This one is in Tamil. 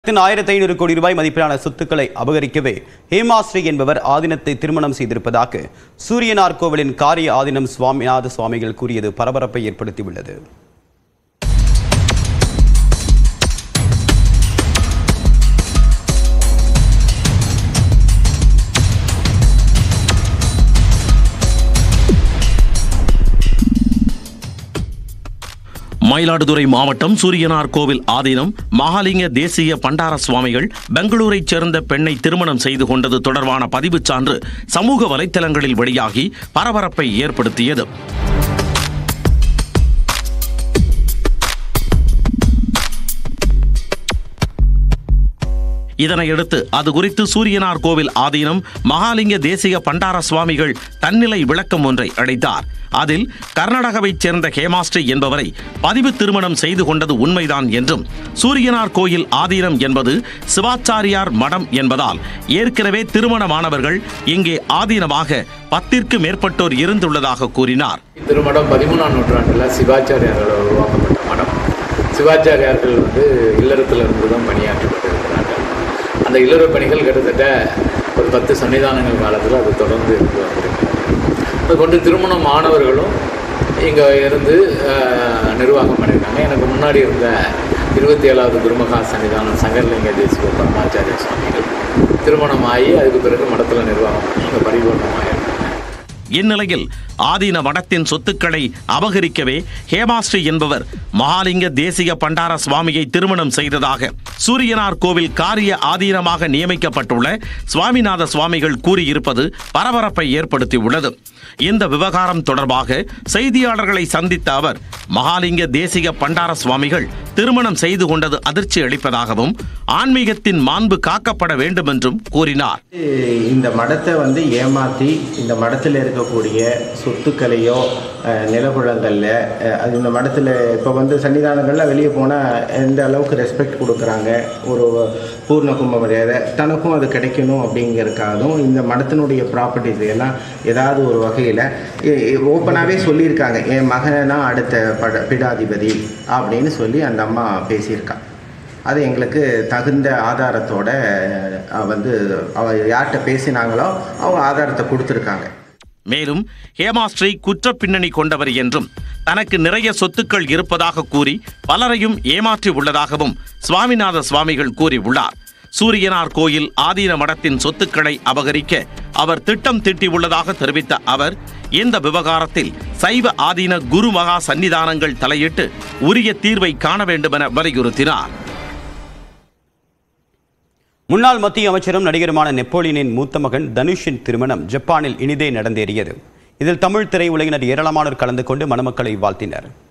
₹1500 கோடி மதிப்பிலான சொத்துக்களை அபகரிக்கவே ஹேமாஸ்ரீ என்பவர் ஆதீனத்தை திருமணம் செய்திருப்பதாக சூரியனார் கோவிலின் காரிய ஆதீனம் சுவாமிநாத சுவாமிகள் கூறியது பரபரப்பை ஏற்படுத்தியுள்ளது. மயிலாடுதுறை மாவட்டம் சூரியனார் கோவில் ஆதீனம் மகாலிங்க தேசிய பண்டார சுவாமிகள் பெங்களூரைச் சேர்ந்த பெண்ணை திருமணம் செய்து கொண்டது தொடர்பான பதிவுச் சான்று சமூக வலைத்தளங்களில் வெளியாகி பரபரப்பை ஏற்படுத்தியது. இதனையடுத்து அது குறித்து சூரியனார் கோவில் ஆதீனம் மகாலிங்க தேசிய பண்டார சுவாமிகள் தன்னிலை விளக்கம் ஒன்றை அளித்தார். அதில் கர்நாடகாவைச் சேர்ந்த ஹேமாஸ்ரீ என்பவரை பதிவு திருமணம் செய்து கொண்டது உண்மைதான் என்றும், சூரியனார் கோயில் ஆதீனம் என்பது சிவாச்சாரியார் மடம் என்பதால் ஏற்கனவே திருமணமானவர்கள் இங்கே ஆதீனமாக 10ற்கு மேற்பட்டோர் இருந்துள்ளதாக கூறினார். திருமணம் 13ஆம் நூற்றாண்டில் சிவாச்சாரியார்கள் உருவாக்கப்பட்ட மடம். சிவாச்சாரியார்கள் இல்லறத்தில் இருந்து தான் பணியாற்றப்பட்டிருக்கிறார்கள். அந்த இல்லற பணிகள் கிட்டத்தட்ட ஒரு 10 சன்னிதானங்கள் காலத்தில் அது தொடர்ந்து இருந்து வந்திருக்கிறது. அது கொண்டு திருமணம் ஆனவர்களும் இங்கே இருந்து நிர்வாகம் பண்ணியிருக்காங்க. எனக்கு முன்னாடி இருந்த 27வது குருமகா சன்னிதானம் சங்கரலிங்க தேசிக பரமாச்சாரிய சுவாமிகள் திருமணமாகி அதுக்கு பிறகு மடத்தில் நிர்வாகம் பண்ணி இங்கே பரிபூர்ணமாக. இந்நிலையில் ஆதீன மடத்தின் சொத்துக்களை அபகரிக்கவே ஹேமாஸ்ரீ என்பவர் மகாலிங்க தேசிய பண்டார சுவாமியை திருமணம் செய்ததாக சூரியனார் கோவில் காரிய ஆதீனமாக நியமிக்கப்பட்டுள்ள சுவாமிநாத சுவாமிகள் கூறியிருப்பது பரபரப்பை ஏற்படுத்தியுள்ளது. இந்த விவகாரம் தொடர்பாக செய்தியாளர்களை சந்தித்த அவர் மகாலிங்க தேசிய பண்டார சுவாமிகள் திருமணம் செய்து கொண்டது அதிர்ச்சி அளிப்பதாகவும் ஆன்மீகத்தின் மாண்பு காக்கப்பட வேண்டும் என்றும் கூறினார். இந்த மடத்தை ஏமாற்றி இந்த மடத்தில் இருக்கக்கூடிய சொத்துக்களையோ நிலப்புலங்களில் அது இந்த மடத்தில் இப்போ சன்னிதானங்கள்லாம் வெளியே போனால் எந்த அளவுக்கு ரெஸ்பெக்ட் கொடுக்குறாங்க, ஒரு பூர்ண கும்ப மரியாதை தனக்கும் அது கிடைக்கணும் அப்படிங்கிறதுக்காகவும் இந்த மடத்தினுடைய ப்ராப்பர்ட்டிஸ் எல்லாம் ஏதாவது ஒரு வகையில் ஓப்பனாகவே சொல்லியிருக்காங்க. என் மகனா அடுத்த பீடாதிபதி அப்படின்னு சொல்லி அந்த அம்மா பேசியிருக்காங்க. அது எங்களுக்கு தகுந்த ஆதாரத்தோடு அவ யார்கிட்ட பேசினாங்களோ அவங்க ஆதாரத்தை கொடுத்துருக்காங்க. மேலும் ஹேமாஸ்ரீ குற்ற பின்னணி கொண்டவர் என்றும் தனக்கு நிறைய சொத்துக்கள் இருப்பதாக கூறி பலரையும் ஏமாற்றி உள்ளதாகவும் சுவாமிநாத சுவாமிகள் கூறியுள்ளார். சூரியனார் கோயில் ஆதீன மடத்தின் சொத்துக்களை அபகரிக்க அவர் திட்டம் தீட்டியுள்ளதாக தெரிவித்த அவர் இந்த விவகாரத்தில் சைவ ஆதீன குருமகா சன்னிதானங்கள் தலையிட்டு உரிய தீர்வை காண வேண்டும் என வலியுறுத்தினார். முன்னாள் மத்திய அமைச்சரும் நடிகருமான நெப்போலியனின் மூத்த மகன் தனுஷின் திருமணம் ஜப்பானில் இனிதே நடந்தேறியது. இதில் தமிழ் திரையுலகினர் ஏராளமானோர் கலந்து கொண்டு மணமக்களை வாழ்த்தினர்.